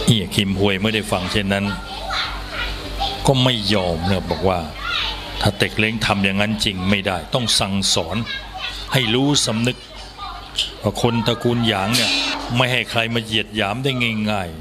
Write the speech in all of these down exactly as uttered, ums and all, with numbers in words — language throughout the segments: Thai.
เอี่ยคิมฮวยไม่ได้ฟังเช่นนั้นก็ไม่ยอมเนี่ยบอกว่าถ้าเต็กเล้งทำอย่างนั้นจริงไม่ได้ต้องสั่งสอนให้รู้สำนึกว่าคนตระกูลหยางเนี่ยไม่ให้ใครมาเหยียดหยามได้ง่ายๆ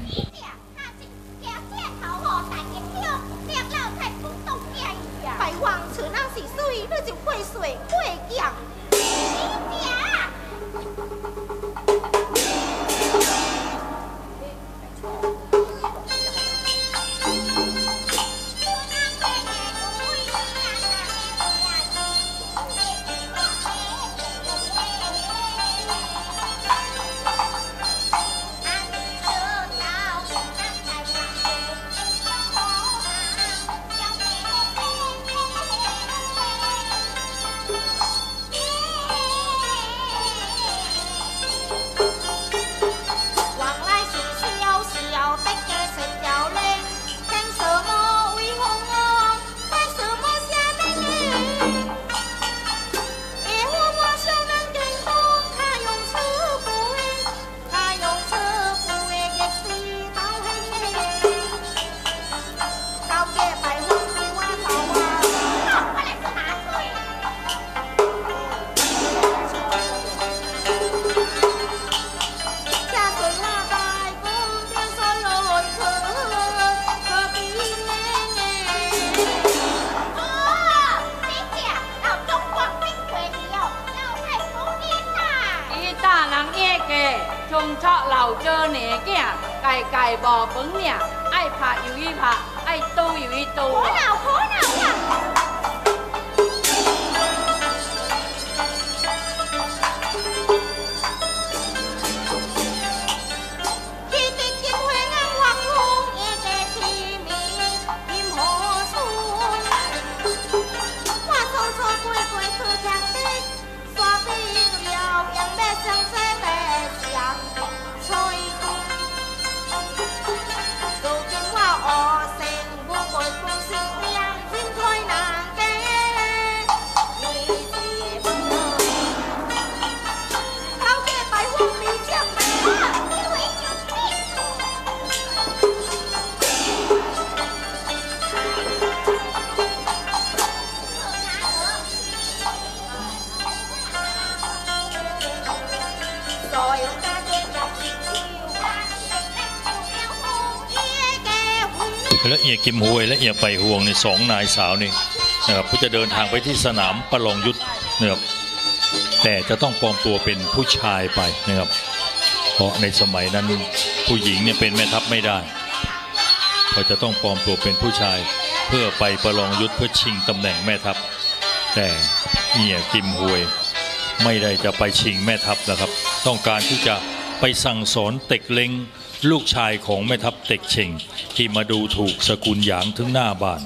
และเอียกิมฮวยและเอียไปห่วงในสองนายสาวนี่นะครับเพื่อจะเดินทางไปที่สนามประลองยุทธนะครับแต่จะต้องปลอมตัวเป็นผู้ชายไปนะครับเพราะในสมัยนั้นผู้หญิงเนี่ยเป็นแม่ทัพไม่ได้เขาจะต้องปลอมตัวเป็นผู้ชายเพื่อไปประลองยุทธเพื่อชิงตำแหน่งแม่ทัพแต่เอียกิมฮวยไม่ได้จะไปชิงแม่ทัพนะครับต้องการที่จะไปสั่งสอนเต็กเล้งลูกชายของแม่ทัพเต็กเชงที่มาดูถูกสกุลหยางถึงหน้าบ้าน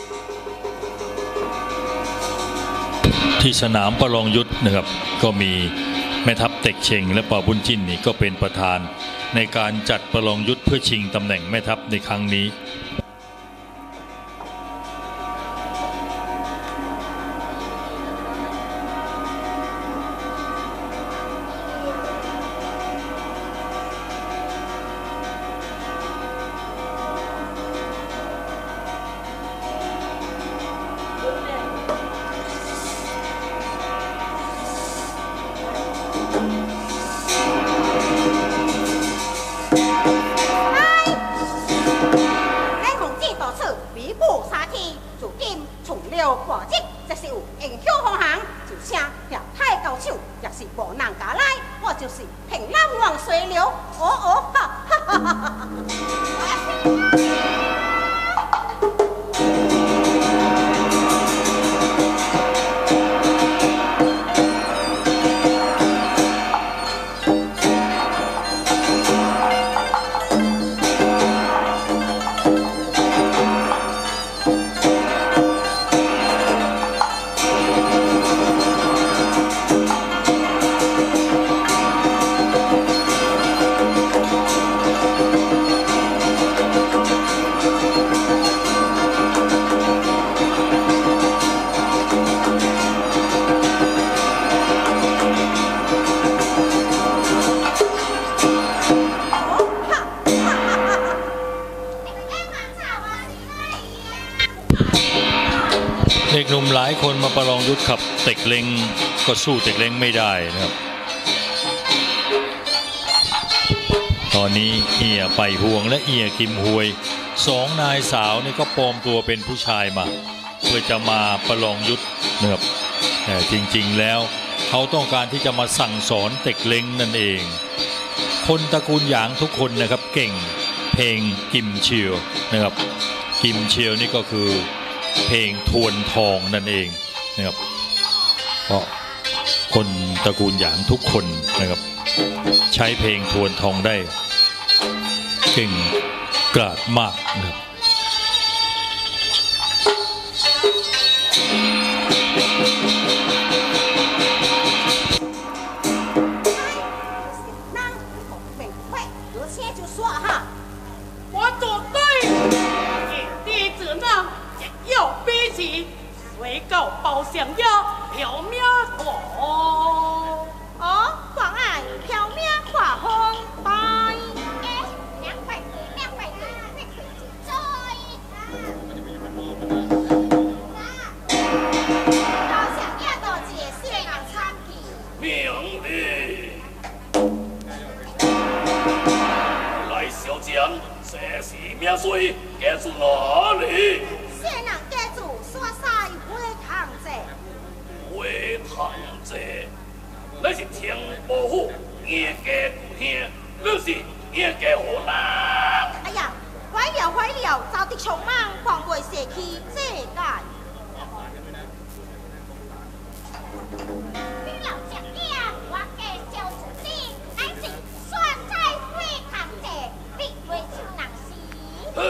ที่สนามประลองยุทธนะครับก็มีแม่ทัพเต็กเชงและป่าบุญจิ้นนี่ก็เป็นประธานในการจัดประลองยุทธเพื่อชิงตำแหน่งแม่ทัพในครั้งนี้ด็กหนุ่มหลายคนมาประลองยุทธขับเต็กเล็งก็สู้เต็กเล็งไม่ได้นะครับตอนนี้เอียไปห่วงและเอียกิมหวยสองนายสาวนี่ก็ปลอมตัวเป็นผู้ชายมาเพื่อจะมาประลองยุทธนะครับแต่จริงๆแล้วเขาต้องการที่จะมาสั่งสอนเต็กเล็งนั่นเองคนตระกูลหยางทุกคนนะครับเก่งเพลงกิมเชียวนะครับกิมเชียวนี่ก็คือเพลงทวนทองนั่นเองนะครับเพราะคนตระกูลหยางทุกคนนะครับใช้เพลงทวนทองได้เก่งกราดมากนะครับ为告包厢呀，飘渺狂。 哦，广爱飘渺跨风拜。哎，两百对，两百对，这可以追。包厢呀，多谢谢人参与。 明理。来小将，这是名水，家住哪里？ 谢人家住山西会堂者。 会堂者，你是天保府二家故乡，你是二家何人？ 哎呀，坏了坏了，招敌匆忙，狂未社区这个。你老将呀，我家小子弟，俺是山西会堂者，你为什能是？ 呃，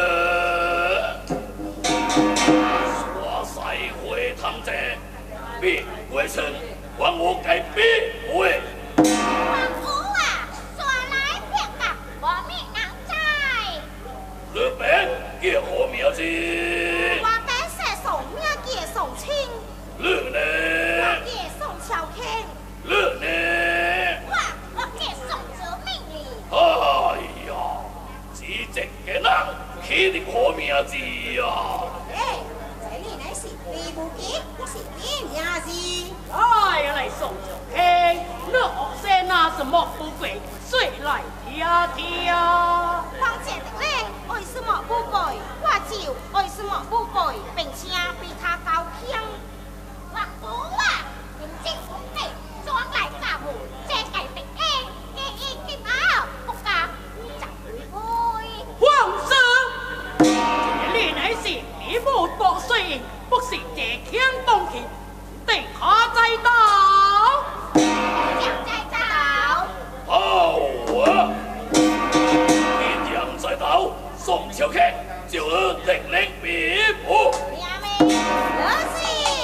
山西会堂者，别为臣，还我该别为。 王屋啊，说来别个，我命能在。 日本叫何名字？ 我本是送命叫送亲， 日呢？ 我叫送朝卿， 日呢？ 我我叫送哲命哩。 哎呀，只一个人起的何名字呀？ 哎，这里乃是李不吉，我是李名字。 哎呀，来送朝卿，那学生那什么不贵，谁来听听？ 况且的嘞，为什么不背？我就为什么不背，并且比他高强。我不啊，明知不背，装来假母，这计的哎，给一金后不加十倍。 皇上，这里乃是你母国税，不是这腔东气，定下在道。 将在走， 好啊，一将在道，宋朝客就是定力比武。 娘们，有笑。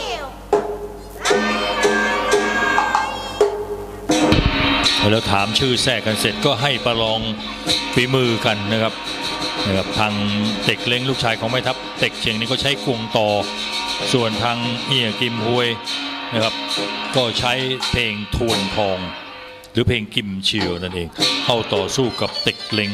แล้วถามชื่อแทรกกันเสร็จก็ให้ประลองฝีมือกันนะครับนะครับทางเต็กเล้งลูกชายของแม่ทัพเต็กเชียงนี้ก็ใช้กวงตอส่วนทางเอียกิมฮวยนะครับก็ใช้เพลงทวนทองหรือเพลงกิมเชียวนั่นเองเข้าต่อสู้กับเต็กเล้ง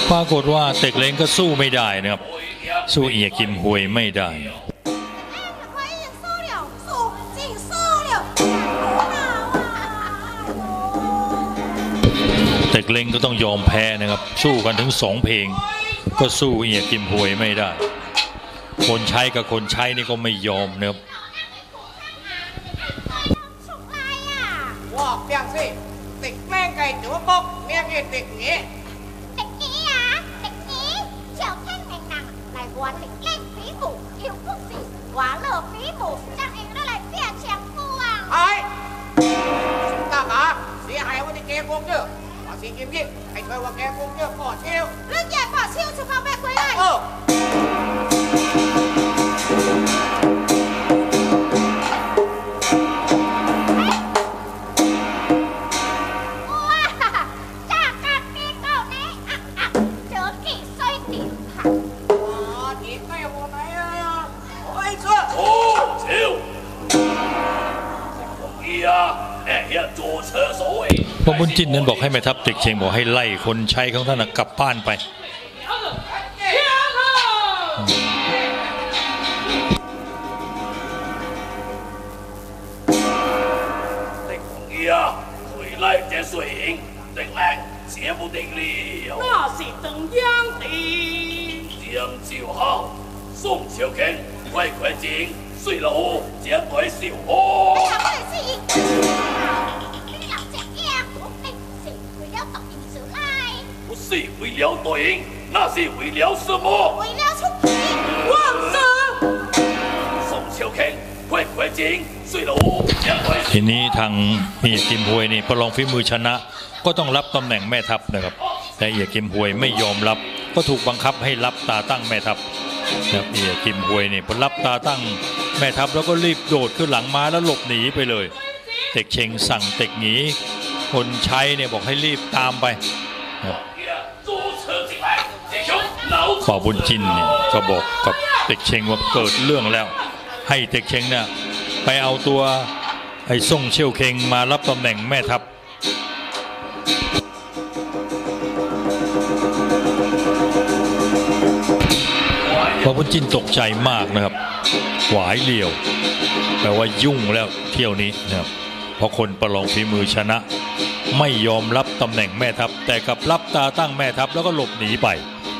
ปรากฏว่าเต็กเล้งก็สู้ไม่ได้นะครับสู้เอียกิมฮวยไม่ได้เต็กเล้งก็ต้องยอมแพ้นะครับสู้กันถึงสองเพลงก็สู้เอียกิมฮวยไม่ได้คนใช้กับคนใช้นี่ก็ไม่ยอมนะครับว่าเปียงสิติดแม่งไก่ตัวปกเมียกี่ติดงี้ติดงี้อ่ะติดงี้เชี่ยวแท่งแห่งหนังในวัวติดเล่นฝีหมูอิ่วพวกสิหวานเลิกฝีหมูจังเองก็เลยเปียกเชียงพวงไอ้ตาขาเสียหายวันที่แกพวกเยอะว่าสิกิมยี่ไอ้เคยว่าแกพวกเยอะปอดเชี่ยวเรื่องใหญ่ปอดเชี่ยวชุบเอาแม่คุยเลยเออพอบุญจินนั้นบอกให้แม่ทัพเต็กเชงบอกให้ไล่คนใช้ของท่านกลับบ้านไปเต็กของเอีย回来这水银定靚這無定了那是等樣的將朝後宋朝卿快快進水路將佢燒好不是為了對應，那是為了什麼？ 為了出奇。 皇上， 宋朝卿，快快進水路。 ทีนี้ทางเอียกิมฮวยนี่ประลองฝีมือชนะก็ต้องรับตำแหน่งแม่ทัพนะครับแต่เอียกิมฮวยไม่ยอมรับก็ถูกบังคับให้รับตาตั้งแม่ทัพนะครับเอียกิมฮวยนี่พอรับตาตั้งแม่ทัพแล้วก็รีบโดดขึ้นหลังม้าแล้วหลบหนีไปเลยเต็กเชงสั่งเต็กหนีคนใช้เนี่ยบอกให้รีบตามไปป่าบุญจินเนี่ยก็บอกกับเต็กเชงว่าเกิดเรื่องแล้วให้เต็กเชงเนี่ยไปเอาตัวไอ้ซ่งเชี่ยวเคงมารับตำแหน่งแม่ทัพป่าบุญจินตกใจมากนะครับหวายเหลี่ยวแปลว่ายุ่งแล้วเที่ยวนี้นะครับเพราะคนประลองฝีมือชนะไม่ยอมรับตำแหน่งแม่ทัพแต่กลับรับตาตั้งแม่ทัพแล้วก็หลบหนีไป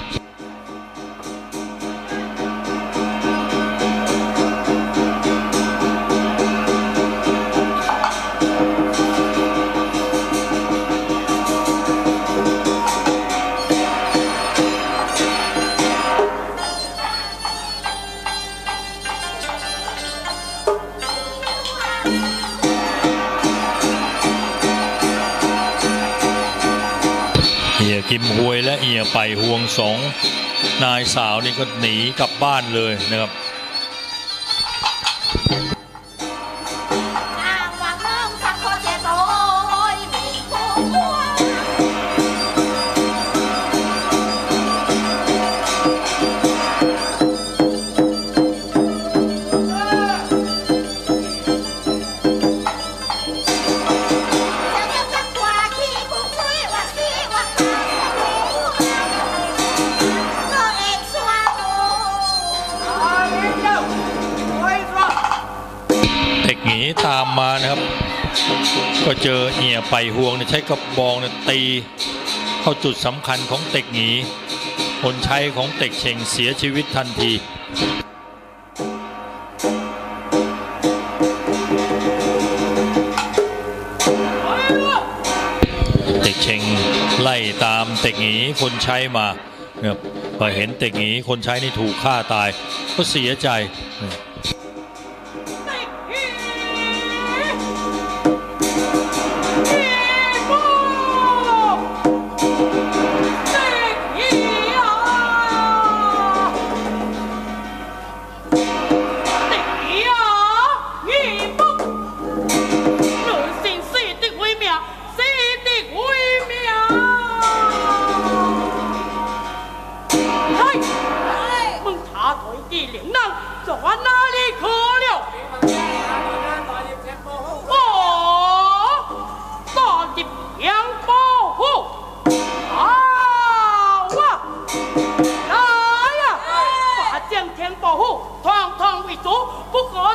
กิมฮวยและเอียไปห่วงสองนายสาวนี่ก็หนีกลับบ้านเลยนะครับตามมานะครับก็เจอเอียไปห่วงใช้กระบองตีเข้าจุดสำคัญของเต็กหนีคนใช้ของเต็กเชงเสียชีวิตทันทีเต็กเชงไล่ตามเต็กหนีคนใช้มาครับพอเห็นเต็กหนีคนใช้นี่ถูกฆ่าตายก็เสียใจ啊！ ตัวพวกขอ